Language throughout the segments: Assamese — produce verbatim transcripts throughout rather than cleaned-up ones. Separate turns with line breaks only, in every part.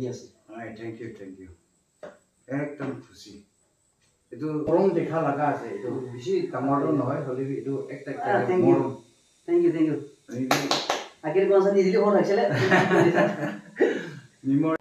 দি আছে
আই থ্যাংক ইউ থ্যাংক ইউ একদম খুশি এটো মৰম দেখা লাগা আছে এটো বেছি ডাঙৰ নহয় হলি এটো একটা একটা মৰম
থ্যাংক ইউ থ্যাংক ইউ আগের কোন সাথে দিলি হল আসলে
মিমর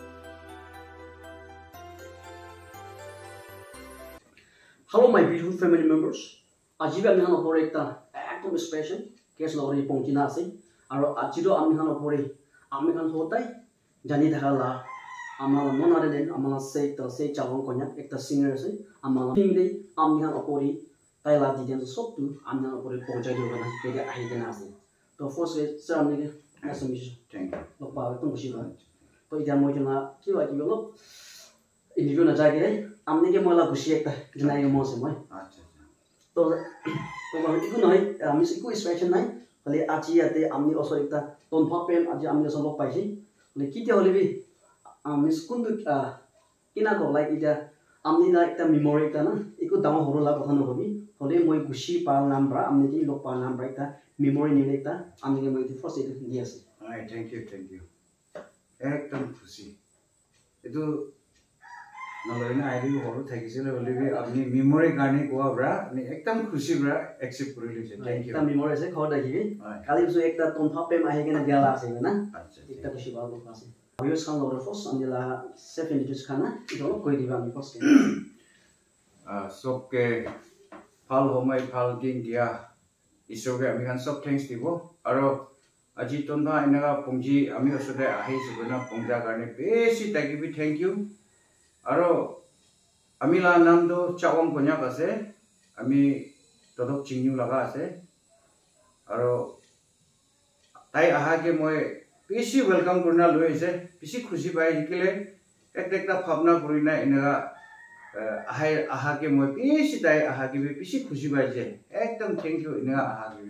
Hello my beautiful family members. Aji আমি হান উপরে একটা একদম স্পেশাল কেস লরি পৌঁছিনা আছে আর আজিও আমি হান উপরে আমি কান হতাই জানি থাকালা আমার মন আরে দেন আমার সেই তো সেই চালন কন্যা একটা সিঙ্গার আছে আমার ফিংলে আমি হান উপরে তাই লা দিদেন সব তু আমি হান উপরে পৌঁছাই দিব না এটা আইদেন আছে তো ফার্স্ট স্যার আমি নাইস মিশ
থ্যাংক ইউ
লোক পাওয়া তো খুশি হয় তো এটা মই জনা কি হয় কি হলো ইন্টারভিউ না জায়গায় আমনি কে মলা খুশি একটা জানাই মছে মই
আচ্ছা
তো তো মানে ইকু নয় আমি ইকু স্পেশাল নাই হলে আজি ইয়াতে আমি অসর একটা তনফা পেন আজি আমি অসর লগ পাইছি হলে কিতে হলে বি আমি কোনটো কিনা তো লাইক এটা আমি না একটা মেমোরি এটা না ইকু দাম হরো লা কথা নকবি হলে মই খুশি পাল নাম্বার আমি কি লগ পাল নাম্বার এটা মেমোরি নিলে এটা আমি কে মই ফার্স্ট এটা দি আছে
আই থ্যাংক ইউ থ্যাংক ইউ একদম খুশি এটো নলয়না আইডি হলো থাকিছিল হলিবি আপনি মেমোরি গানি কোয়াবরা আপনি একদম খুশি বরা একসেপ্ট কৰি লৈছে থ্যাংক ইউ
একটা মেমোরি আছে খৰ দেখিবি কালি বসে একটা তনফা পেন আহে কেনে গেলা আছে না
আচ্ছা
একটা খুশি ভালো আছে ভিউয়ার্স খান লগৰ ফার্স্ট আমি লা সেফ ইন্ট্রোডিউস খানা এটা কই দিবা আমি ফার্স্ট
আ সবকে ভাল সময় ভাল দিন দিয়া ঈশ্বৰকে আমি খান সব থ্যাঙ্কস দিব আৰু আজি তনফা এনেকা পংজি আমি ওচৰতে আহিছো না পংজা কাৰণে বেছি তাকিবি থ্যাংক ইউ আৰু আমি লা নামটো চাওং কন্যাক আছে আমি তদক চিনিউ লাগা আছে আৰু তাই আহাকে মই বেছি ওয়েলকাম কৰনা লৈ আছে বেছি খুশি পাই শিকিলে একটা একটা ভাবনা কৰি না এনেকা আহাই আহাকে মই বেছি তাই আহাকে বেছি খুশি পাইছে একদম থ্যাংক ইউ এনেকা আহাকে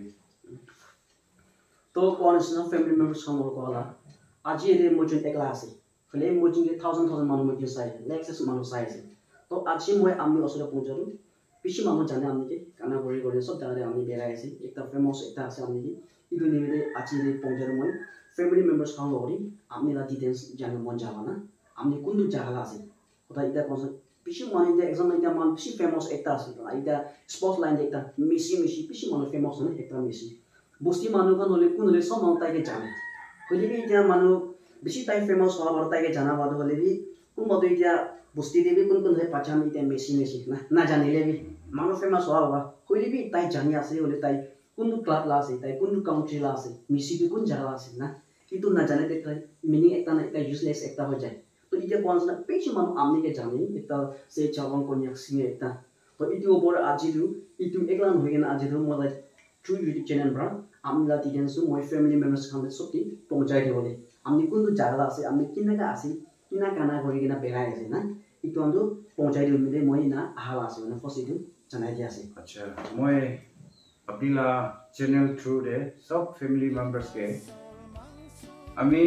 তো কোনসনা ফ্যামিলি মেম্বারস খান লগৰ কলা আজি এ মজন একলা আছে ফলে মজন কে থাউজেন্ড থাউজেন্ড মানুহ মজন চাই লেক্সেস মানুহ চাই আছে তো আজি মই আমি অসলে পৌঁছালো বেছি মানুহ জানে আমি কে কানা কৰি কৰি সব জানে আমি বেৰাই আছে একটা ফেমাস একটা আছে আমি কি ইটো নিমিলে আজি এ পৌঁছালো মই ফ্যামিলি মেম্বারস খান লগৰি আমি লা ডিটেইলস জানো মন যাবা না আমি কোনটো জায়গা আছে কথা এটা কোন বেছি মানুহ এটা এক্সাম এটা মান বেছি ফেমাস একটা আছে এটা স্পোর্টস লাইন একটা মেসি মেসি বেছি মানুহ ফেমাস না একটা মেসি বস্তি মানুহ কান হলে কোন হলে সব মানুহ তাইকে জানে হলে বি এতিয়া মানুহ বেছি তাই ফেমাস হওয়া আর তাইকে জানা বাদ হলে বি কোন মতো এতিয়া বস্তি দেবি কোন কোন হয় পাচান এতিয়া মেসি মেসি না না জানিলে বি মানুহ ফেমাস হওয়া হওয়া হলে বি তাই জানি আছে হলে তাই কোন ক্লাব লা আছে তাই কোন কাউন্ট্রি লা আছে মেসি বি কোন জায়গা আছে না কিন্তু না জানে তে তাই মিনিং একটা না একটা ইউজলেস একটা হয়ে যায় তো এতিয়া কোন না বেশি মানুহ আমনিকে জানে একটা সে চাওয়াং কন্যাক সিঙ্গে একটা তো ইটো ওপর আজিলু ইটো একলান হয়ে গেনা আজিলু মলাই থ্রু ইউটিউব চ্যানেল ব্রা আমলা দিদেনসু মই ফ্যামিলি মেম্বারস খান সবটি পৌঁছাই দিবলে আমি কোনটো জায়গা আছে আমি কিনাকা আছে কিনা কানা কৰি কিনা বেৰাই আছে না ইটো আন্দু পৌঁছাই দিম দে মই না আহালা আছে না ফার্স্ট ইটো জানাই দি আছে
আচ্ছা মই আপনিলা চ্যানেল থ্রু দে সব ফ্যামিলি মেম্বারস কে আমি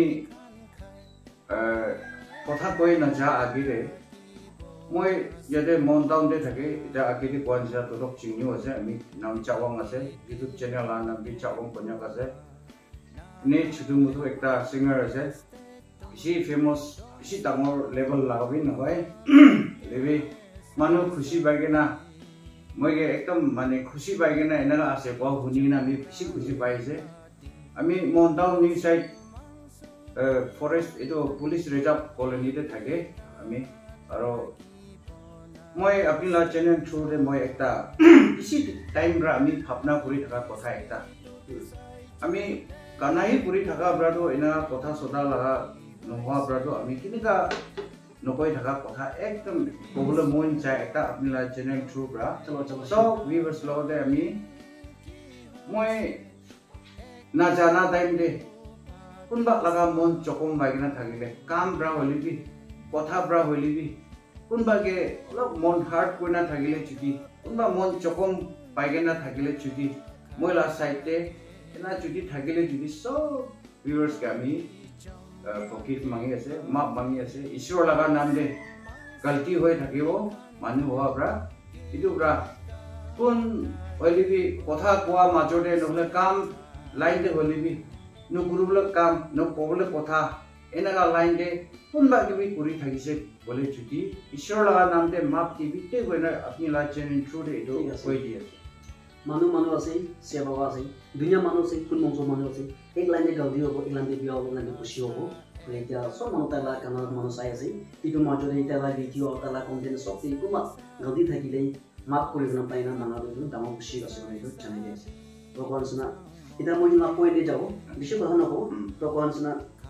কথা কই না যা আগিরে মই ইয়াতে মনটাউন দে থাকে এটা আগিরে কোয়ানজা তদক চিনিও আছে আমি নাম চাওয়াং আছে ইউটিউব চ্যানেল আর নাম বি চাওয়াং কন্যাক আছে নে ছুটু মুটু একটা সিঙ্গার আছে বেশি ফেমাস বেশি ডাঙর লেভেল লাগাবি নহয় লেবি মানুহ খুশি পাইগে না মই একদম মানে খুশি পাইগে না এনেকা আছে কোৱা শুনি না আমি বেশি খুশি পাইছে আমি মনটাউন নি সাইড ফরেস্ট এটো পুলিশ রিজার্ভ কলোনিতে থাকে আমি আৰু মই আপনিলা চ্যানেল থ্রু দে মই একটা বেশি টাইম রা আমি ভাবনা কৰি থাকা কথা একটা আমি কানাই কৰি থাকা ব্ৰাটো এনা কথা সদা লাগা নোহোৱা ব্ৰাটো আমি কিনিকা নকৈ থাকা কথা একদম কবলে মন চাই একটা আপনিলা চ্যানেল থ্রু ব্ৰা
চলো চলো
সব ভিউয়ার্স লগতে আমি মই না জানা টাইম দে কোনবা লাগা মন চকম বাইগনা থাকিলে কাম ব্ৰা হলিবি কথা ব্ৰা হলিবি কোনবাকে অলপ মন হার্ট কইনা থাকিলে চুটি কোনবা মন চকম বাইগনা থাকিলে চুটি মইলা সাইডে এনা চুটি থাকিলে চুটি সব ভিউয়ার্স কে আমি ফকির মাঙি আছে মাপ মাঙি আছে ঈশ্বর লাগা নাম দে গলতি হয়ে থাকিব মানুহ হওয়া ব্ৰা ইটো ব্ৰা কোন হলিবি কথা কোৱা মাজতে নহলে কাম লাইন দে হলিবি নো গুৰুবলে কাম নো কবলে কথা এনেকা লাইন দে কোনবা কিবি কৰি থাকিছে বলে যদি ঈশ্বৰ লগা নাম দে মাপ দিবি তে গইনা আপনি লা চেনেল থ্ৰু দে এটো কৈ দি আছে
মানুহ মানুহ আছে সেৱা আছে দুনিয়া মানুহ আছে কোন মঞ্চ মানুহ আছে এক লাইনে গাউদি হ'ব এক লাইনে বিয়া হ'ব লাইনে খুশি হ'ব মানে এতিয়া সব মানুহ তালা কানাত মানুহ চাই আছে ইটো মাজতে এতিয়া লা ভিডিঅ' তালা কন্টেন্ট সব ইকো মা গাউদি থাকিলে মাপ কৰিব নাপায় না নানাটো ডাঙৰ খুশি আছে মানে এইটো জানি আছে ভগৱান সুনা এতিয়া মই না পইণ্টে যাব বেছি কথা নকওঁ ভগৱান সুনা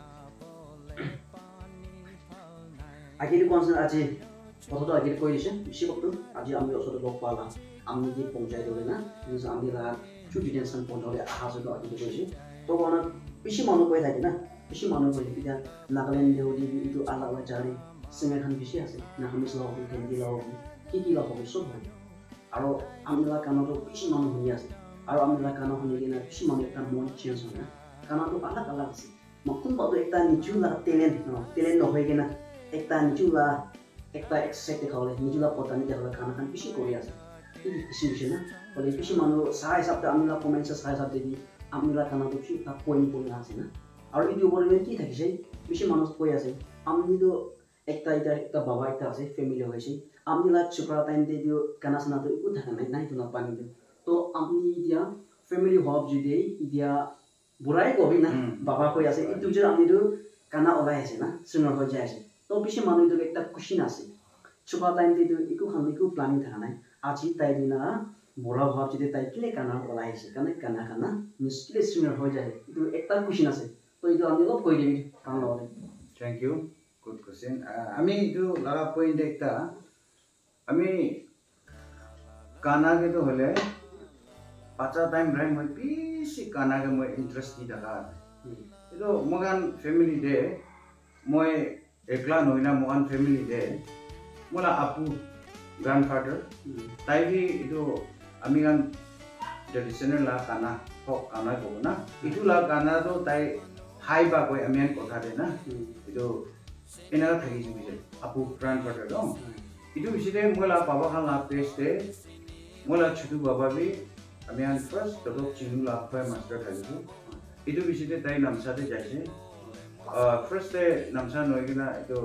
আগেলি কোন আজি কথাটো আগেলি কৈ দিছে বেছি কথা আজি আমি ওচৰত লগ পালা আমি যে পঞ্চায়ত দলে না নিজ আমি লা ছুটি টেনশন পঞ্চায়ত আহা যদি আগেলি কৈছে তো কোন বেছি মানুহ কৈ থাকে না বেছি মানুহ কৈ এতিয়া নাগালেণ্ড দেউদি ইটো আলা আলা জাৰি সিঙ্গাৰ খান বেছি আছে না আমি সব কেন্দি লাও কি কি লাও সব হয় আৰু আমি লা কানতো বেছি মানুহ শুনি আছে আৰু আমি লা কানো শুনি কিনে বেছি মানুহ এটা মন চেঞ্জ হয় না কানতো আলা আলা আছে মকুন বাটো এটা নিচুলা টেলেন্ট ন টেলেন্ট নহয় কিনা একটা নিচুলা একটা এক্সেট দেখালে নিচুলা পতানি দেখালে খানা খান বেশি করে আছে বেশি বেশি না বলে বেশি মানুষ চাই হিসাবে আমি কমেন্টস চাই হিসাবে দিবি আমি খানা বেশি পয়েন্ট পয়েন্ট আছে না আর এই বলবেন কি থাকিছে বেশি মানুষ কৈ আছে আমি তো একটা এটা একটা বাবা একটা আছে ফ্যামিলি হয়েছে আমি লাগ চুকরা টাইম দিয়ে দিও কানা সানা তো একটু থাকে নাই নাই তো না পানি দিও তো আমি ইতিয়া ফ্যামিলি হব যদি ইতিয়া বুড়াই কবি না বাবা কৈ আছে এই যে আমি তো কানা ওলাই আছে না সিঙ্গার হয়ে যায় আছে তো বেশি মানুষ তো একটা খুশি না আছে চুকরা টাইম দিয়ে দিও একটু খান একটু প্ল্যানিং থাকে নাই আজি তাই দিনা বুড়া ভাব যদি তাই কিলে কানা ওলাই আছে কানে কানা কানা মুশকিলে সিঙ্গার হয়ে যায় তো একটা খুশি না আছে তো এই আমি লব কই দিবি কাম লবলে
থ্যাংক ইউ গুড কোশ্চেন আমি ইটো লাগা পয়েন্ট একটা আমি কানা কে তো হলে পাঁচটা টাইম রাই মই বেশি কানা কে মই ইন্টারেস্ট দি থাকা এটো মগান ফ্যামিলি দে মই একলা নইনা মগান ফ্যামিলি দে মোলা আপু গ্রান্ডফাদার তাই ভি ইটো আমি গান ট্রেডিশনাল লা কানা হক কানা কব না ইটো লা কানা তো তাই হাই বা কই আমি কথা দে না ইটো এনারা থাকি বিছে আপু গ্রান্ডফাদার দম ইটো বিছে মোলা বাবা খান লা পেজ দে মোলা ছুটু বাবা বি আমি আন ফার্স্ট তো চিনু লা ফাই মাস্টার থাকি ইটো বিছে তাই নামসাতে যাইছে ফার্স্ট ডে নামসা নয়গিনা ইটো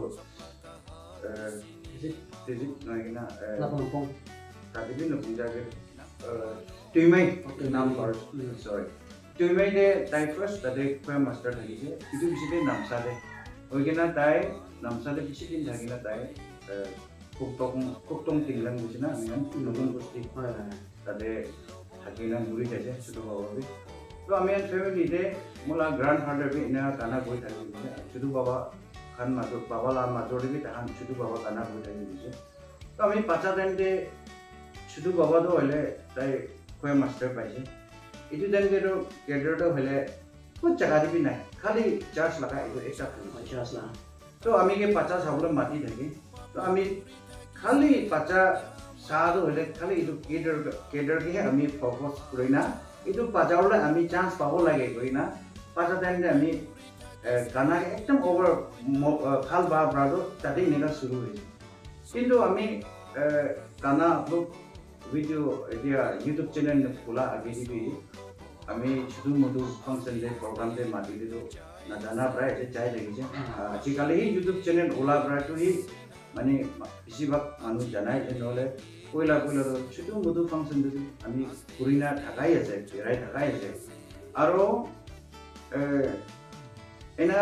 Tizik noyina
lapong
tadi bin lapong jaga tuimai nam par sorry tuimai de tai first tadi kau master lagi je itu bisa de namsa de oigena tai namsa de bisa din lagi na tai kuktong kuktong tinglang bisa na dengan nonton kusti tadi hakina guri jaje sudah bawa bi तो अमेन फैमिली दे मोला ग्रैंडफादर भी इना काना कोई थाकी बिसे छुदु बाबा खान माजो बाबा ला माजोड़ी भी तहान छुदु बाबा काना कोई थाकी बिसे तो अमी पाचा टाइम दे छुदु बाबा तो हले ताई कोई मास्टर पाइसे इतु टाइम दे तो केडर तो हले कुछ जगह भी नहीं खाली चार्ज लगा इतु एक साथ
चार्ज लगा
तो अमी के पाचा साबुला माटी थाकी तो अमी खाली पाचा सादो हले खाली इतु केडर केडर के अमी फोकस करिना itu pajaula ami chance pabo lage koina paja time de ami kana ekdom over khal ba brado tadi nega shuru hoye kintu ami kana upload video dia youtube channel ne khula age dibi ami chudu modu function de program de mati dido na jana pray je chai degiche ajikali hi youtube channel ola bra to hi mane besibak manu janai je nole कोइला कोइला तो छुटू मधु फंक्शन दे আমি পুরিনা ঢাকাই আছে বেরাই ঢাকাই আছে আর এনা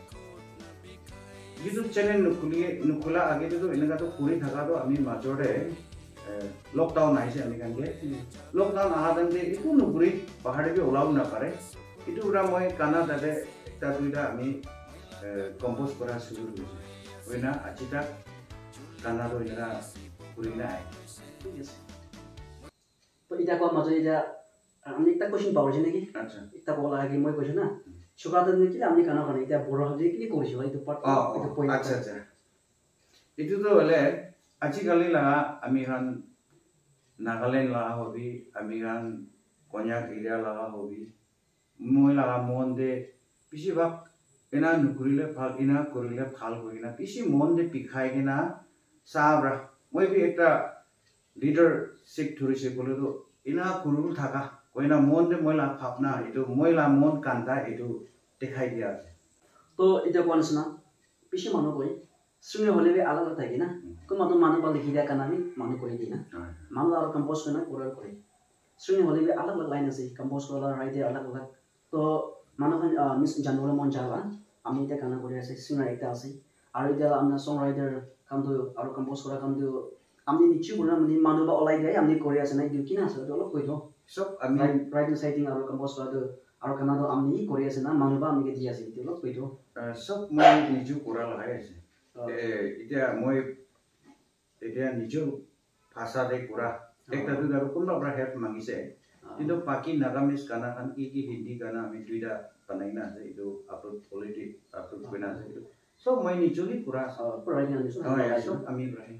ইউটিউব চ্যানেল নুকুলিয়ে নুকুলা আগে তো এনাকা তো পুরি ঢাকা তো আমি মাজরে লকডাউন আইছে আমি কানকে লকডাউন আহা দে একটু নুকুরি পাহাড়ে বি ওলাও না পারে ইটু উরা মই কানা দাদে একটা দুইটা আমি কম্পোজ করা শুরু করেছি ওইনা আজিটা কানা তো এনা পুরিনা
तो इटा को मजो इटा हमने एक क्वेश्चन पावर छ नेकी
अच्छा
इटा को लागि মই কৈছো না সুকাত নেকি আমি কানা কানা ইটা বড় হবে কি কৰিছো ইটো পার্ট ইটো পয়েন্ট
আচ্ছা আচ্ছা ইটো তো হলে আজিকালি লাগা আমি হান নাগাল্যান্ড লাগা হবি আমি হান কন্যাক এরিয়া লাগা হবি মই লাগা মন দে বেশিরভাগ এনা নুকুরিলে ভাল এনা করিলে ভাল হইনা বেশি মন দে পিখাই কিনা সাবরা মই বি একটা লিডার শিখ ধরিছে বলে তো ইনা কুরুল থাকা কইনা মন দে ময়লা ভাবনা এটো ময়লা মন কান্তা এটো দেখাই দিয়া আছে
তো এটা কোৱা নিচিনা পিছে মানুহ কয় শ্ৰেণী হ'লে আলাগ আলাগ থাকে না কোনোবাটো মানুহ বা লিখি দিয়া কাৰণে আমি মানুহ কৰি দিই না মানুহ আৰু কম্প'জ কৰি না কৰাৰ কৰে শ্ৰেণী হ'লে আলাগ আলাগ লাইন আছে কম্প'জ কৰা ৰাইটে আলাগ আলাগ তো মানুহখন মিছ জানিবলৈ মন যাবা আমি এতিয়া গান কৰি আছে ছিংগাৰ এটা আছে আৰু এতিয়া আমাৰ সং ৰাইটাৰ কামটো আৰু কম্প'জ কৰা কামটো আমি নিশ্চয় কৰা মানে মানুহ বা ওলাই যায় আমি কৰি আছে না এইটো কি না আছে অলপ কৈ দিওঁ সব আমি ৰাইটিং চাইটিং আৰু কম্প'জ কৰাটো আৰু কামটো আমি কৰি আছে না মানুহ বা আমি দি আছে এইটো অলপ কৈ দিওঁ
সব মই নিজে কৰা লগাই আছে এতিয়া মই এতিয়া নিজৰ ভাষাতে কৰা একটা দুটা আৰু কোনোবা পৰা হেল্প মাগিছে কিন্তু বাকি নাগামিজ গানা খান কি কি হিন্দী গানা আমি দুইটা বনাই না আছে এইটো আপলোড অলৰেডি আপলোড কৰি না আছে সব মই নিজেই কৰা
পঢ়াই না
সব আমি পঢ়াই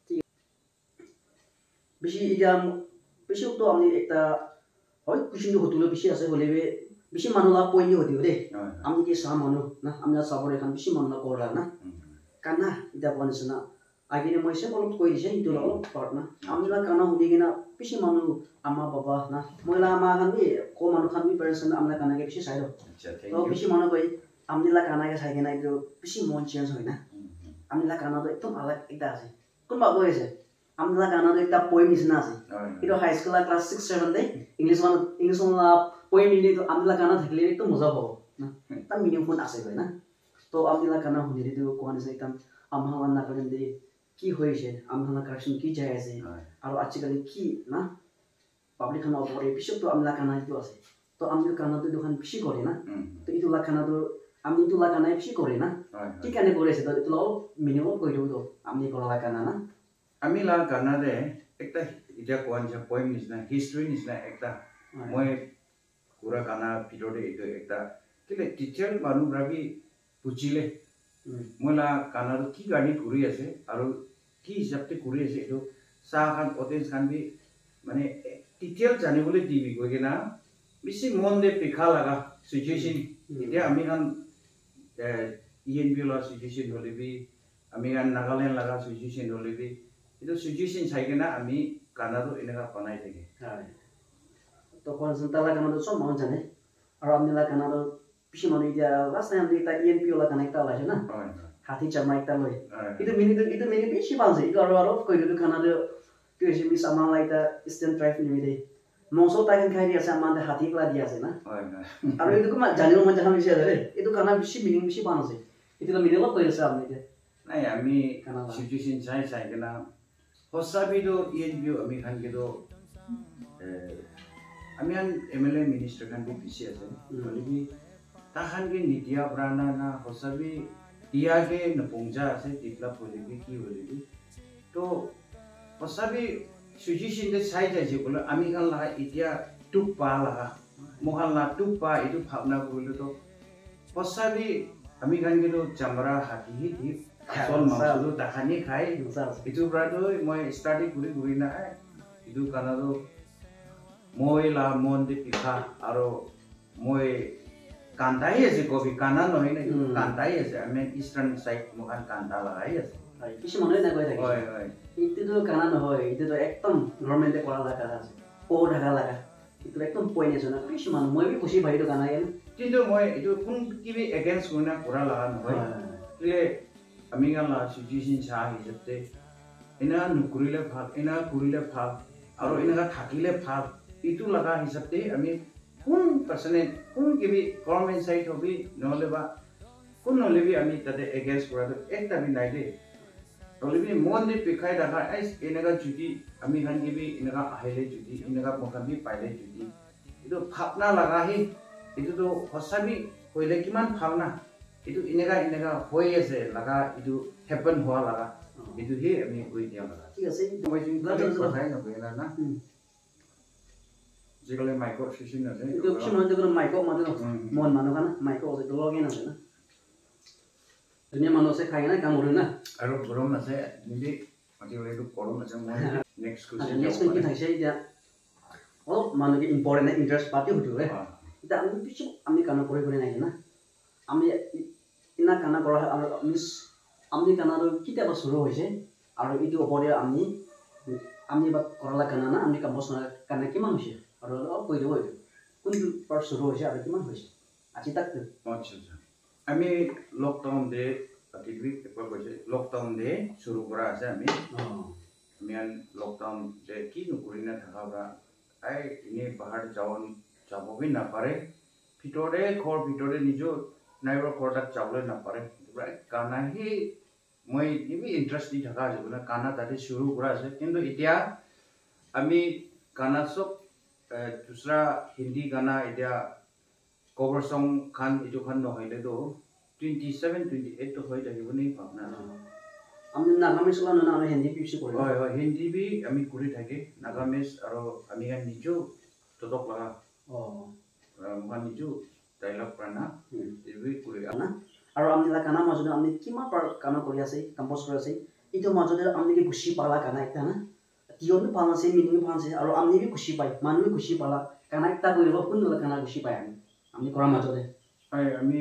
বেশি এটা বেশি তো আমি একটা হয় কুশিনো হতুলো বেশি আছে বলে বেশি মানুলা পয়নি হতিও দে আমি কি সা মানু না আমরা সাবর এখান বেশি মানুলা করলা না কানা এটা বনছ না আগে মই সে বলত কই দিছে ইটো লগ পার্ট না আমরা কানা হুদি কিনা বেশি মানু আমা বাবা না মহিলা আমা খান বি কো মানু খান বি পারসন আমরা কানা কে বেশি সাইলো তো বেশি মানু কই আমনিলা কানা কে সাই কিনা ইটো বেশি মন চেঞ্জ হয় না আমনিলা কানা তো একদম আলাদা একটা আছে কোন বা কইছে আমরা গানা তো একটা পোয়েম নিছিনা আছে এটা high school class six seven দে English one English one poem নিলে তো আমরা গানা থাকলে একটু মজা পাবো না তা মিনিংফুল আছে কই না তো আমরা গানা শুনিলে তো কোন আছে একদম আমহান না করেন দে কি হইছে আমহান কারেকশন কি যায় আছে আর আজকালি কি না পাবলিক খানা উপরে বিশেষ তো আমরা গানা তো আছে তো আমরা গানা তো দোকান বেশি করে না তো ইটো লাখানা তো আমি তো লাখানা বেশি করে না কি কানে করেছে তো তো মিনিমাম কই দেব তো আমি করা লাখানা না
আমি লা গানা দে একটা এটা কোন যে পোয়েম নিছনা হিস্ট্রি নিছনা একটা মই পুরা গানা ভিতরে এটা একটা কিলে টিচার মানু রাবি বুঝিলে মলা গানার কি গানি ঘুরি আছে আর কি হিসাবতে ঘুরি আছে এটো সা খান অডিয়েন্স খান বি মানে টিচার জানিবলে দিবি কই না বেশি মন দে পিখা লাগা সিচুয়েশন এটা আমি খান ইএনবি লা সিচুয়েশন হলে বি আমি খান নাগাল্যান্ড লাগা সিচুয়েশন হলে বি itu situation saike na ami kana ro enega banai thake
hai to kon santala kana ro sob mon jane aro amni la kana ro pishi manu dia last time ta E N P la kana ekta la na hathi charma ekta loi itu mini itu mini pishi banse itu aro aro koi ro kana ro kyesi mi sama la ita eastern tribe ni de moso ta kan khai dia sa man de hathi kla dia ase na aro itu kuma janiro mon jana bishi ase itu kana bishi mini bishi banse itu la mini lo koi sa amni de
nai ami situation sai sai kana Hosabido E N B ami khan ke do ami an M L A minister khan bi bisi ase bole bi ta khan ke nitia prana na hosabi dia ke napongja ase develop hole bi ki hole bi to hosabi suggestion de sai jai je bole ami khan la itia tuk pa la mohan la tuk pa itu bhavna bole to hosabi ami khan ke do jamra hati hi Sol maksud takani khai itu berarti moi study guri guri na itu karena tu moi la mon di pikha aro moi kantai aja kopi kanan no ini kantai aja ame eastern side bukan kanta lah ya
কিছু মানুহে না কই থাকে
হয় হয়
itu তো কানা নহয় itu তো একদম গভর্নমেন্টে কৰা লাগা আছে ও ঢাকা লাগা itu একদম পইনে আছে না কিছু মানুহ মই বি খুশি ভাই তো কানা ইয়ান
কিন্তু মই itu কোন কিবি এগেইনস্ট কোনা কৰা লাগা নহয় কিলে আমি গালা সিচুয়েশন চা হিসেবে এনা নুকুরিলে ভাল এনা কুরিলে ভাল আর এনা থাকিলে ভাল ইটু লাগা হিসেবে আমি কোন পার্সনে কোন কিবি গভর্নমেন্ট সাইড হবি নহলে বা কোন নহলে বি আমি তাতে এগেইনস্ট করা একটা বি নাই দে নহলে বি মন দি পিখাই রাখা আইস এনেগা যদি আমি খান কিবি এনেগা আইলে যদি এনেগা মখান বি পাইলে যদি ইটো ভাবনা লাগা হি ইটো তো হসাবি কইলে কিমান ভাবনা itu inega inega hoi ase laga itu happen hoa laga itu he ami koi dia laga
ঠিক আছে
moi jing la jing la hai na koi na na jigale micro session ase
itu কিছু মানুহ দেখো মাইকো মানুহ মন মানুহ কানা মাইকো আছে তো লগেন আছে না দুনিয়া মানুহ আছে খাই না কাম কৰে না
আৰু গৰম আছে নিদি মাটি ওলাই তো গৰম আছে মই নেক্সট কোৱেশ্চন
নেক্সট কি থাকছে এতিয়া অলপ মানুহ কি ইম্পৰ্টেন্ট ইন্টাৰেষ্ট পাতি হতো ৰে এটা আমি পিছে আমি কাম কৰি কৰি নাই না আমি ইনা কানা কৰা আৰু মিস আমি কানাৰ কিতাবা শুরু হৈছে আৰু ইটো ওপৰে আমি আমি বা কৰালা কানা না আমি কাম বছৰ কানা কিমান হৈছে আৰু অলপ কৈ দিব এইটো কোনটো পাৰ শুরু হৈছে আৰু কিমান হৈছে আজি তাক
আচ্ছা আচ্ছা আমি লকডাউন দে আকিবি একবার কইছে লকডাউন দে শুরু করা আছে আমি আমি লকডাউন দে কি নকরি না থাকা আই ইনে বাহার যাওন যাববি না পারে ভিতরে ঘর ভিতরে নিজ নাইবার ঘরটা যাবলে না পারে কানা হি মই ইবি ইন্টারেস্ট দি থাকা আছে না কানা তাতে শুরু করা আছে কিন্তু এতিয়া আমি গানা সব দুসরা হিন্দি গানা এতিয়া cover song khan itu khan no hoile do twenty-seven twenty-eight to hoy jahibo nei bhabna
amni nagamis la na ami hindi pichi kori
hoy hoy hindi bi ami kuri thake nagamis aro ami gan nijo todok laga oh man nijo dialogue prana ibi kuri
na aro amni la kana majode amni kima par kana kori ase compose kori ase itu majode amni ki bushi pala kana ekta na tiyon pala se meaning pala se aro amni bi bushi pai manu bushi pala kana ekta kori ro kun la kana bushi pai ami আমি কৰা মাজতে
হয় আমি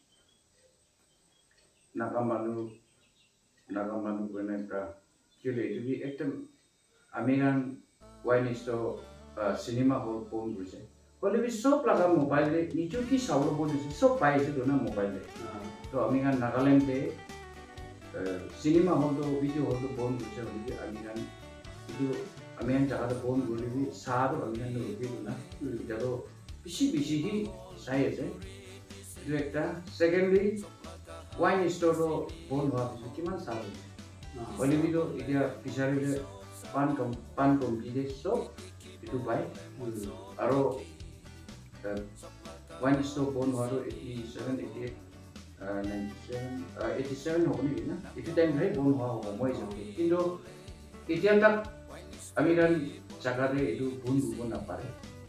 নাগা মানুহ নাগা মানুহ কোনে প্ৰা কিলে যদি একদম আমি গান ওয়াইনিস্ট সিনেমা হল ফোন কৰিছে বলে বি সব লাগা মোবাইলে নিজ কি চাউল বনিছে সব পাইছে তো না মোবাইলে তো আমি গান নাগালেণ্ডে সিনেমা হল তো ভিডিও হল তো ফোন কৰিছে বলি আমি গান কিন্তু আমি গান জায়গাতে ফোন কৰিবি সাৰ আমি গান ৰখিলো না এতিয়াতো বেছি বেছি হি চাই আছে এইটো একটা সেকেন্ডলি ওয়াইন স্টোরটো বন্ধ হোৱাৰ পিছত কিমান চাল অলিভিটো এতিয়া ফিচাৰীলে পান কম পান কমপ্লিটে চব এইটো পায় আৰু ওয়াইন স্টোর বন্ধ হোৱাটো eighty seven eighty eight ninety seven eighty seven হ'ব নেকি না এইটো টাইম ধৰি বন্ধ হোৱা হ'ব মই কিন্তু এতিয়া তাক আমি কাৰণ জাগাতে এইটো বন্ধ হ'ব নাপাৰে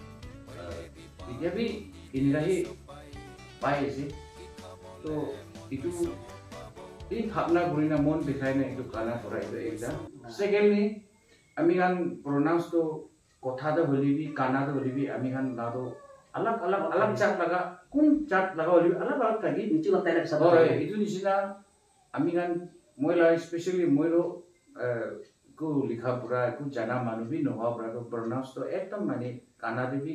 এতিয়া বি ইনৰাহি পাই আছে তো এইটো এই ভাবনা কৰি না মন দেখাই না এইটো গানা কৰা এইটো একটা সেকেন্ডলি আমি গান প্রনাউন্স তো কথাতে হলিবি কানাতে হলিবি আমি গান লাদো আলাগ আলাগ আলাগ চাট লাগা কোন চাট লাগা হলিবি আলাগ আলাগ থাকি
নিচু কথাই লাগা
হয় এইটো নিচিনা আমি গান মইলা স্পেশালি মইৰো কো লিখা পুরা কো জানা মানুবি নহা পুরা তো প্রনাউন্স তো একদম মানে কানাতে বি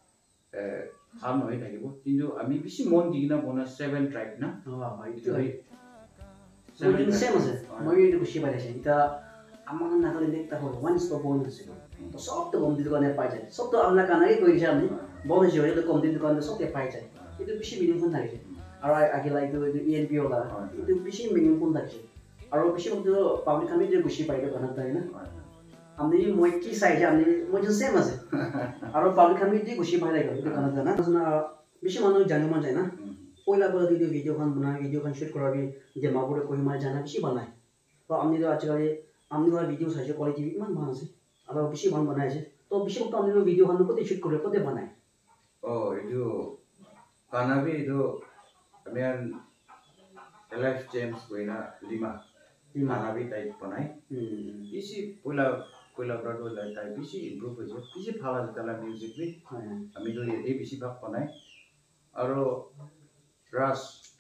হাম নহয় থাকিব কিন্তু আমি বেছি মন দি কিনা বনা সেভেন ট্রাইব না
এইটো হয় সেভেন সেম আছে মই এইটো খুশি পাইছে এটা আমাৰ নাগালেণ্ড একটা হল ওয়ান স্টপ বন আছে তো সব তো কম দি দোকানে পাই যায় সব তো আমরা কানাই কই যায় আমি বন যে হলে কম দি দোকানে সব পাই যায় এইটো বেছি মিনিংফুল থাকে আৰু আগে লাইটো ইএনপি ওলা এইটো বেছি মিনিংফুল থাকে আৰু বেছি বস্তু পাব্লিক আমি যে খুশি পাইলো গানা তাই না আমি মই কি চাইছে আমি মই যে সেম আছে আৰু পাব্লিক আমি যে খুশি পাই লাগে এইটো গানা জানা বেছি মানুহ জানিব মন যায় না পয়লা পয়লা ভিডিও ভিডিও খান বনাই ভিডিও খান শুট কৰাবি যে মাবুৰে কই মাই জানা বেছি বনাই তো আমি তো আজিকালি আমি তো ভিডিও চাইছে কোৱালিটি ইমান ভাল আছে আৰু বেছি ভাল বনাইছে তো বেছি তো আমি ভিডিও খান কতে শুট কৰে কতে বনাই
ও এইটো কানাবি এইটো আমি এলএফ জেমস কইনা লিমা কানাবি টাইপ বনাই বেছি পয়লা পয়লা ব্ৰাটো লাই টাইপ বেছি ইমপ্ৰুভ হৈছে বেছি ভাল আছে তালা মিউজিক বি আমি তো এই বেছি ভাগ বনাই আৰু রাস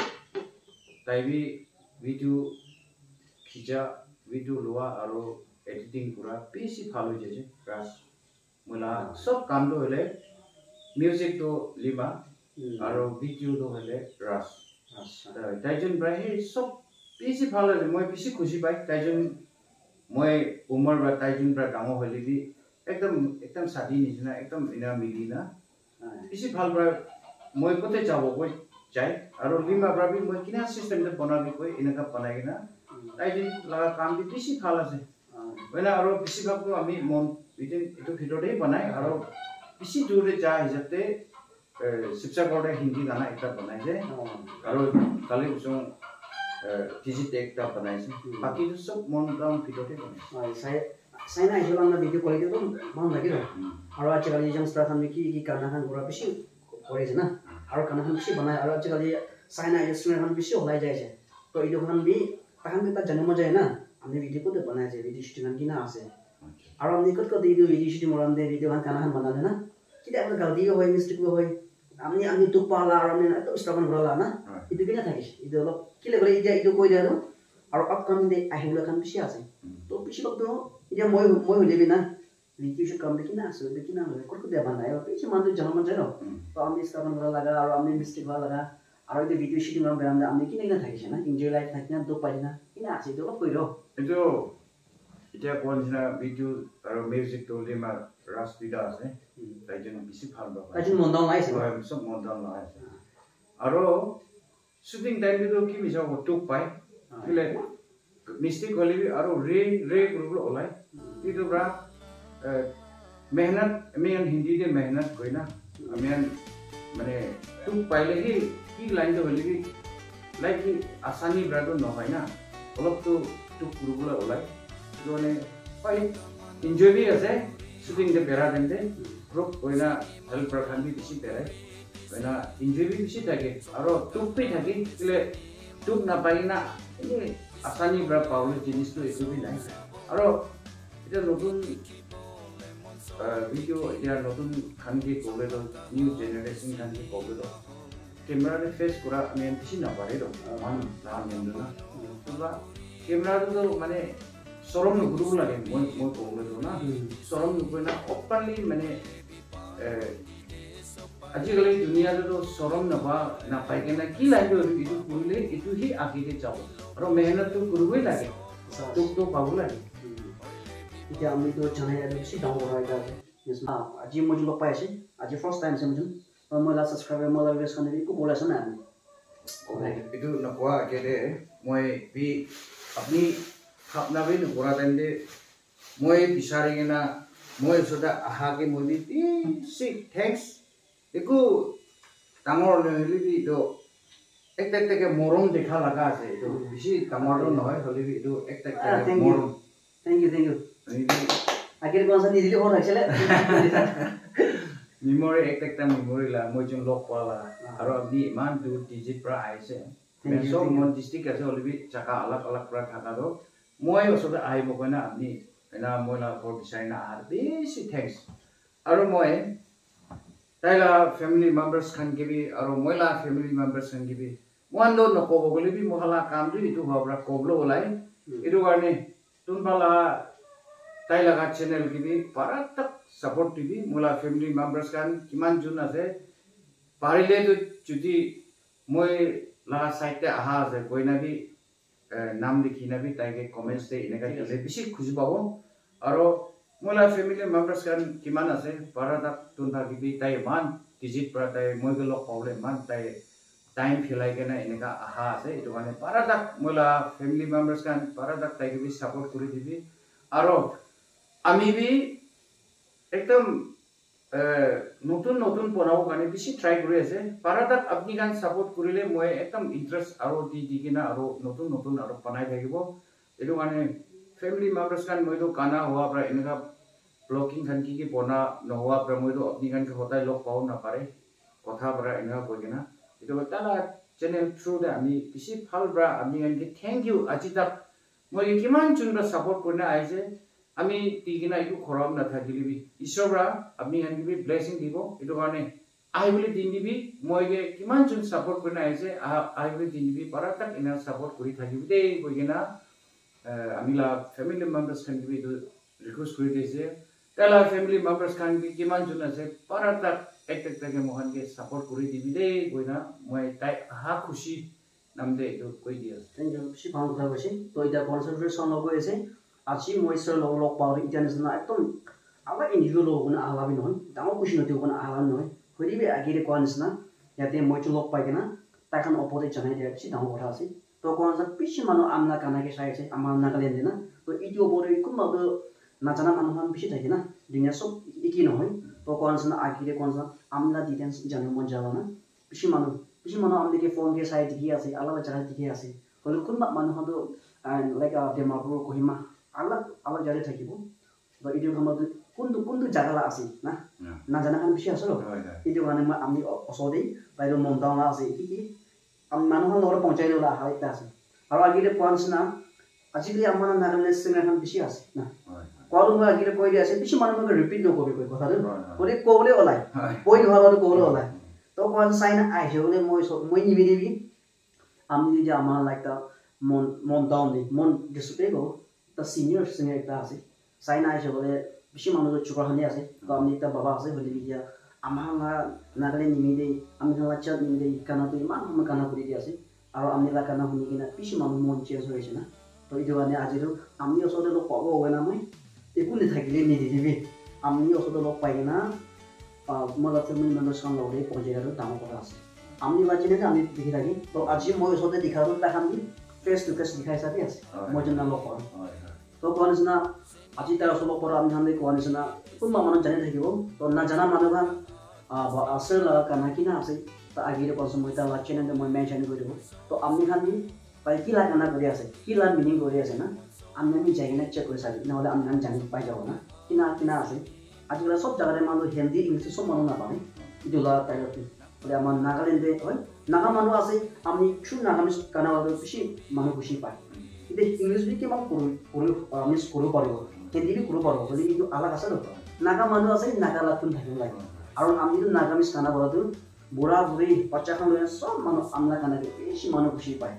তাইবি ভিডিও খিচা ভিডিও লোৱা আৰু এডিটিং কৰা বেছি ভাল হৈ যায় ৰাস মোলা সব কামটো হলে মিউজিক তো লিমা আৰু ভিডিও তো হলে ৰাস তাইজন প্ৰায় সব বেছি ভাল হয় মই বেছি খুশি পাই তাইজন মই উমৰ বা তাইজন পৰা ডাঙৰ হলে বি একদম একদম সাদি নিচিনা একদম ইনা মিলি না বেছি ভাল পায় মই কতে যাব কই যাই আৰু লিমা ব্ৰাবি মই কিনা সিস্টেমতে বনাবি কই এনেকা বনাই কিনা তাইজন লাগা কাম বি বেছি ভাল আছে হয় না আৰু বেছি ভাগটো আমি মন এইটো ভিতৰতে বনাই আৰু বেছি দূৰে যা হিচাপতে শিৱসাগৰতে হিন্দী গানা এটা বনাইছে আৰু কালি উচং ডিজিট একটা বনাইছে বাকি সব মন গান ভিতৰতে বনাইছে
চাইনা আহিলে আমরা ভিডিও কোয়ালিটি তো ভাল লাগে আৰু আজিকালি যংস্টাৰ খান কি কি গানা খান কৰা বেছি কৰিছে না আৰু গানা খান বেছি বনাই আৰু আজিকালি চাইনা ৰেষ্টুৰেণ্ট খান বেছি ওলাই যাইছে তো এইটো খান বি তাহান এটা জানিব যায় না আমি ভিডিও কোতে বনাইছে ভিডিও শুটিং খান কিনা আছে আৰু আমি কত কত ভিডিও ভিডিও শুটিং মৰান দে ভিডিও খান গানা খান বনালে না কিটা আমাৰ গালদি হয় মিস্টেক হয় আমি আমি তো পালা আৰু আমি তো স্ট্ৰাগল কৰালা না এইটো কিনা থাকিছে এইটো অলপ কিলে গলে এতিয়া এইটো কৈ দিলো আৰু আপকামিং দে আহিবলৈ খান বেছি আছে তো বেছি বস্তু এতিয়া মই মই হলিবি না ভিডিও শুট কাম দেখি না আছে দেখি না কত কত বানাই বেছি মানুহ জানা মান যায় ন তো আমি স্ট্ৰাগল কৰা লাগা আৰু আমি মিস্টেক হোৱা লাগা আৰু এই ভিডিও শুটিং কৰা বেৰাম আমি কি নেকি থাকিছে না এনজয় লাইফ থাকি না দুখ পাই না কিনা আছে তো অলপ কৈ ৰ
এইটো এতিয়া কোন দিনা ভিডিও আৰু মিউজিক তো লিমা ৰাস্তিদা আছে তাইজন বেছি ভাল পাব
তাইজন মন দাও নাইছে
হয় সব মন দাও নাইছে আৰু শুটিং টাইম তো কি মিছা টুক পাই কিলে মিষ্টেক হলিবি আৰু ৰে ৰে গ্ৰুপ ওলাই এইটো ব্ৰা मेहनत मैं हिंदी के मेहनत कोई ना मैं माने तुम पहले ही की लाइन तो बोली लाइक की आसानी ब्रा तो न है ना अलग तो तू कुरुबुला ओलाई तो ने भाई एंजॉय भी আছে शूटिंग दे बेरा दिन दे ग्रुप कोई ना हेल्प रखन भी बेसी बेरा कोई ना एंजॉय भी बेसी থাকে और तुप भी থাকে એટલે तुप ना पाई ना ये आसानी ब्रा पावले जिनिस तो eso भी নাই और এটা নতুন ভিডিও এতিয়া নতুন খানকি কোলে তো নিউ জেনারেশন খানকি কোলে তো ক্যামেরা রে ফেস করা আমি বেশি না পারে তো মান না নেন না তোবা ক্যামেরা তো মানে সরম গুরু লাগে মই মই কোলে তো না সরম কই না ওপেনলি মানে আজিকালি দুনিয়াতে তো সরম না বা না পাই কেনা কি লাগে ইটো কইলে ইটো হি আগিতে যাব আর মেহনত তো করবই লাগে তো তো পাবো লাগে
এতিয়া আমি তো জানাই আৰু বেছি ডাঙৰ হয় গাছে নিছনা আজি মই লগ পাই আছে আজি ফাৰ্স্ট টাইম আছে মই মই লা সাবস্ক্ৰাইবাৰ মই লা ভিডিঅ'ছ কানে কো বলাছ না আমি
itu nakwa kede moi bi apni khapna bi nukura tende moi bisari na moi soda aha ke moi bi si thanks eku tamor nehli bi to ekta ekta ke morom dekha laga ase to bisi tamor noy holi bi to ekta ekta morom
thank you thank you আগের কোন সানি দিলি হর আইছিলে
memory ekta ekta memory la moi jong lok pala aro apni iman du digit pra aise so mon district ase holibi chaka alak alak pra thaka do moi osoda aibo koina apni ena moi la for bisai na ar besi thanks aro moi taila family members khan gibi aro moi la family members khan gibi one do no ko bolibi mohala kam du itu bhabra koblo olai itu karne tunbala তাই লাগা চ্যানেল কিবি পারাতক সাপোর্ট দিবি মোলা ফ্যামিলি মেম্বার্স কান কিমান জুন আছে পারিলে তো যদি মই লাগা সাইটে আহা আছে কইনাবি নাম লিখি নাবি তাইকে কমেন্টস দে এনেকা দিলে বেশি খুঁজি পাবো আর মোলা ফ্যামিলি মেম্বার্স কান কিমান আছে পারাতক তুনবা কিবি তাই মান ডিজিট পৰা তাই মই গলো কবলে মান তাই টাইম ফিলাই কেনা এনেকা আহা আছে এটো মানে পারাতক মোলা ফ্যামিলি মেম্বার্স কান পারাতক তাই কিবি সাপোর্ট কৰি দিবি আর আমি বি একদম নতুন নতুন বনাও কানে বেশি ট্রাই কৰি আছে পাৰাটাক আপনি গান সাপোর্ট কৰিলে মই একদম ইন্টারেস্ট আৰু দি দি কিনা আৰু নতুন নতুন আৰু বনাই থাকিব এটো মানে ফ্যামিলি মেম্বার্স গান মই তো কানা হোৱা পৰা এনেকা ব্লগিং খান কি কি বনা নহোৱা পৰা মই তো আপনি গান হতাই লগ পাও না পারে কথা পৰা এনেকা কৈ কিনা এটো তালা চ্যানেল থ্রু দে আমি বেশি ভাল ব্ৰা আপনি গান কি থ্যাংক ইউ আজি তাক মই কিমান চুনবা সাপোর্ট কৰিনা আইছে আমি তিগিনা একটু খরম না থাকিলিবি ঈশ্বররা আপনি হানগিবি ব্লেসিং দিব এটো কারণে আই বলি দিন দিবি মইগে কিমান জন সাপোর্ট করে আইছে আই বলি দিন দিবি পারাটাক এনা সাপোর্ট কৰি থাকিবি দে কইগেনা আমি লা ফ্যামিলি মেম্বার্স খান দিবি রিকোয়েস্ট কৰি দিছে তেলা ফ্যামিলি মেম্বার্স খান কি কিমান জন আছে পারাটাক এক এক টাকে মোহনকে সাপোর্ট কৰি দিবি দে কইনা মই তাই হা খুশি নাম দে এটো কই দিয়া
থ্যাংক ইউ বেশি ভালো কথা কইছে তো এটা কনসেন্ট্রেশন লগ হইছে আজি মই সর লগ লগ পাও ইন্টারন্যাশনাল একদম আবার ইন্ডিভিজুয়াল লগ না আলাবি নহয় ডাঙৰ খুশি নতি কোন আলান নহয় হইবি আগেৰে কোৱানছ না ইয়াতে মই তো লগ পাই কেনা তাইখন অপদে জানাই দিয়া বেছি ডাঙৰ কথা আছে তো কোৱানছ পিছি মানুহ আমনা কানাকে চাইছে আমাৰ নাগালেণ্ড না তো ইটো অপদে কোনবা নাজানা মানুহখন বেছি থাকে না দুনিয়া সব একি নহয় তো কোৱানছ না আগেৰে কোৱানছ আমনা ডিটেইলস জানো মন যাবা না বেছি মানুহ বেছি মানুহ আমনেকে ফোন কে চাই দেখি আছে আলাদা জায়গা দেখি আছে হলে কোনবা মানুহটো like Dimapur Kohima alak alak jare thakibo ba idio khamadu kundu kundu jagala ase na na jana kan bishi asalo idio kane ma amni osode bairo mondaw na ase ki ki am manuhan lor pahunchai dola hai ta ase aro agire points na ajili amana nagale singa kan bishi ase na koru ma agire koi ase bishi manu ma repeat no kobi koi kotha do kore kobole olai koi dhara do kobole olai to kon saina ai jole moi moi nibi nibi amni je amana like ta mon mondaw ni mon display go the senior singer ekta ase saina aise bole bishi manu chuka hani ase to amni ekta baba ase bole biya amala Nagaland nimide amala chat nimide kana tu iman ham kana kuri di ase aro amila kana huni kina pishi manu mon change hoise na to idu ane ajiru amni osode lo pago hoena moi ekuni thakile ni dibi amni osode lo paina mala family members kan lo re pojera ro tamo kora ase amni lachine na ami dikhi thaki to aji moi osode dikharo ta khamni face to face dikhai sabi ase moi jonna lo kora to konisna aji ta osode kora amni hande konisna kunma manu jane thakibo to na jana manu ba ba asela kana kina ase ta agire kon somoi ta lachine de moi mention koribo to amni khani pai kila kana kori ase kila meaning kori ase na amni ami jaina check kori sabi na hole amni am jani pai jabo na kina kina ase ajikala sob jagare manu hindi english sob manu na pame idula tayo hole amman Nagaland de hoy naga manu ase amni chu nagamis kana wado bishi manu bishi pai ide english bi kemang kuru kuru amni kuru paribo hindi bi kuru paribo hole idu alag ase lo naga manu ase naga latun thakil lai aro amni du nagamis kana wado bura buri bacha khan loya sob manu amla kana ke bishi manu bishi pai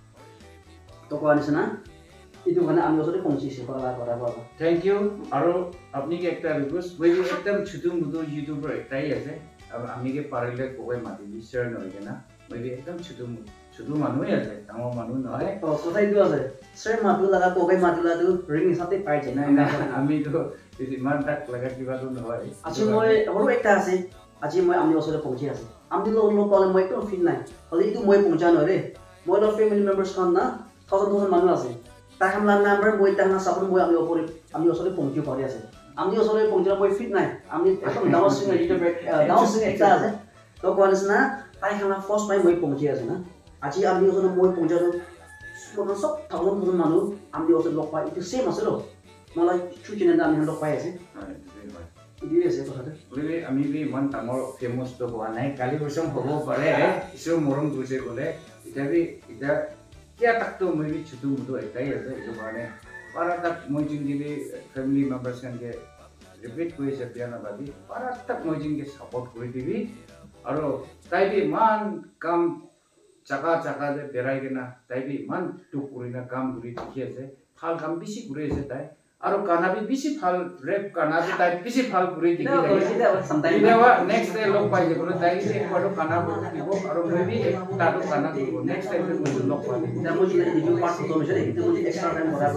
to ko anisna itu kana ami osore pongchi se kora kora baba
thank you aro apni ke ekta request maybe ekdam chutu mudu youtuber ektai ase aro ami ke parile koi mati bi share no hoigena maybe ekdam chutu chutu manu ase tamo manu no hai
to kotai du ase share matu laga koi matu la du ring sate pai jena
na ami to isi man tak laga kiba tu no hai
aji moi horu ekta ase aji moi ami osore pongchi ase ami lo lo pale moi to feel nai hole itu moi pongcha no re moi lo family members kan na thousand thousand manu ase ta hamla number moi ta na sabun moi ami opore ami osore pongchi kori ase ami osore pongchi moi fit nai ami ekdom dawa sing little bit dawa sing ekta ase to konis na ta hamla first time moi pongchi ase na aji ami osore moi pongcha do mo sob thousand thousand manu ami osore lok pai itu same ase lo mala chu chine da ami lok pai ase ini ase to hade
bole ami bi man tamor famous to howa nai kali bosong hobo pare isu morom duse bole ita bi ita kia tak to moi bi chutu mudu etai ase itu bane para tak moi jing gi family members kan ke repeat koi se piana babi para tak moi jing ke support koi dibi aro tai bi man kam chaka chaka de berai gena tai bi man tu kurina kam guri dikhi ase phal kam bisi guri ase tai aro kana bi bisi phal rap kana bi tai bisi phal guri dikhi ase inewa next day log pai je kono tai se kodo kana bo dibo aro maybe ta do kana dibo next time mo log pai
da mo jile video part to me jare itu mo extra time kora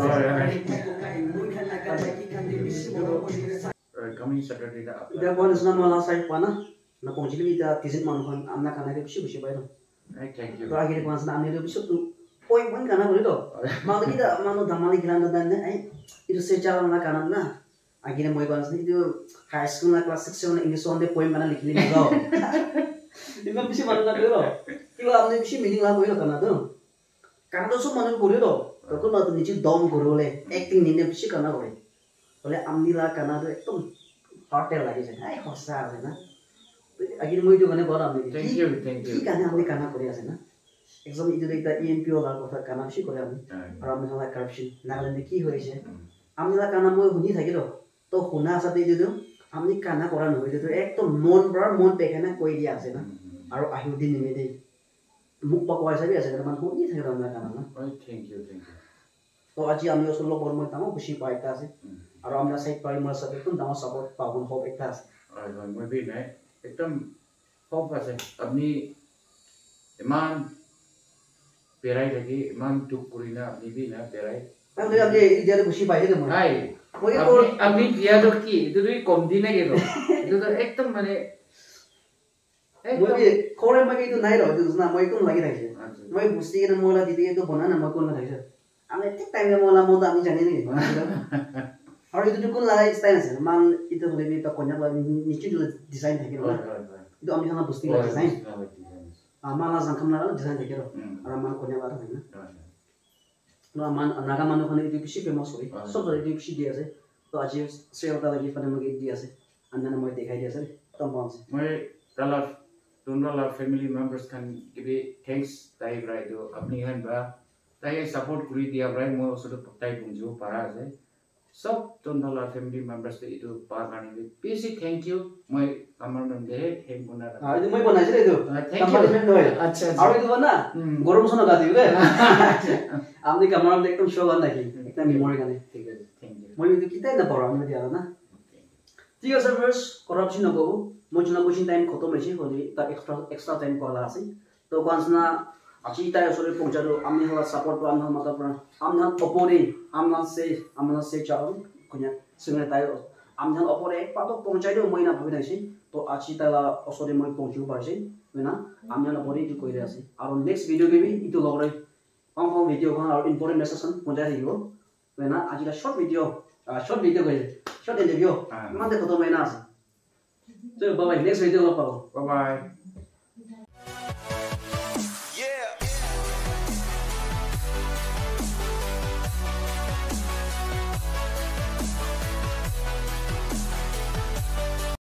coming Saturday da
ida ko nisna mala sai pana na pongchi mi da tizin man kan amna kana ke bishi bishi bai do
thank you
to agire ko nisna amne do bishi tu oi ban kana boli do ma da kida mano damani kilanda dan ai itu secara na kana na agire moi ban itu high school na class six seven english on de poem kana likhli ni do itu bishi man na do kilo amne bishi meaning la boi do kana do kana do so man kori do to ko na to nichi dom korole acting ni ne bishi kana kore bole amni la kana do ekdom hotel lagi je ai hosa ase na agire moi do gane bor amni
thank you thank you
ki kana amni kana kori ase na exam itu dekta E M P O la kotha kana bishi kore amni aro amni hala corruption Nagaland ki hoise amni la kana moi huni thaki do to huna sate itu do amni kana kora no hoise to ekdom mon bra mon bekana koi dia ase na aro ahu din ni de muk pa koi sabi ase man huni thaki do na kana na
thank you thank you
to aji amni osolo bor moi tamo bishi pai ta ase aro amna side pari mar sabe tun tamo support pagun hope ekta ase
ai moi moi bi nai ekdam hope ase apni iman berai lagi iman tuk purina apni bi na berai
ang dia dia dia bishi pai de moi
hai
moi
apni apni dia do ki itu dui kom di na ke do itu to ekdam mane
moi bi kore ma ke itu nai ro itu na moi kun lagi raise moi busti ke mola di de to banana ma kun raise ame tik time mola mo da ami jani ni aro itu kun lagi style ase man itu lebih to konya la ni chu design thake ro itu ami hana busti la design amala sangkam la design thake ro aro man konya la thake na no man naga manu khane itu bishi famous hoi sob jare itu bishi dia ase to aji sale ta lagi pane mage dia ase anna moi dekhai dia ase to bon se
moi tala tunla family members kan give thanks tai brai do apni han ba tai support kuri dia brai mo so to tai bungju para ase sob tunla family members te itu pa kani be bisi thank you moi amar nam de thank you na
ha itu moi banai chile itu
thank you
acha aro itu bana gorom sono ga dibe amni kamar de ekdom show ganda ki ekta memory gane
ঠিক আছে thank you
moi itu kita na pora amni dia na ঠিক আছে viewers corruption hobo मुझे कुछ टाइम खत्म है होली तक एक्स्ट्रा एक्स्ट्रा टाइम कॉल आसी तो कौन सा अच्छी टाइम सोरे पहुंचारो हमने हला सपोर्ट पर हमने मतलब हमने ओपोरे हमने से हमने से चाहो कुछ सुनने टाइम हमने ओपोरे पातो पहुंचाई दो महीना भाई नहीं तो अच्छी टाइम सोरे मैं पहुंचू पासे ना हमने ओपोरे जो कोई रहे और नेक्स्ट वीडियो के भी इतो लग रहे हम हम वीडियो को और इम्पोर्टेंट मैसेज पहुंचा रही हो ना आज का शॉर्ट वीडियो शॉर्ट वीडियो कोई शॉर्ट इंटरव्यू मानते खत्म है ना So, bye bye. Next video, bye bye.
Bye bye.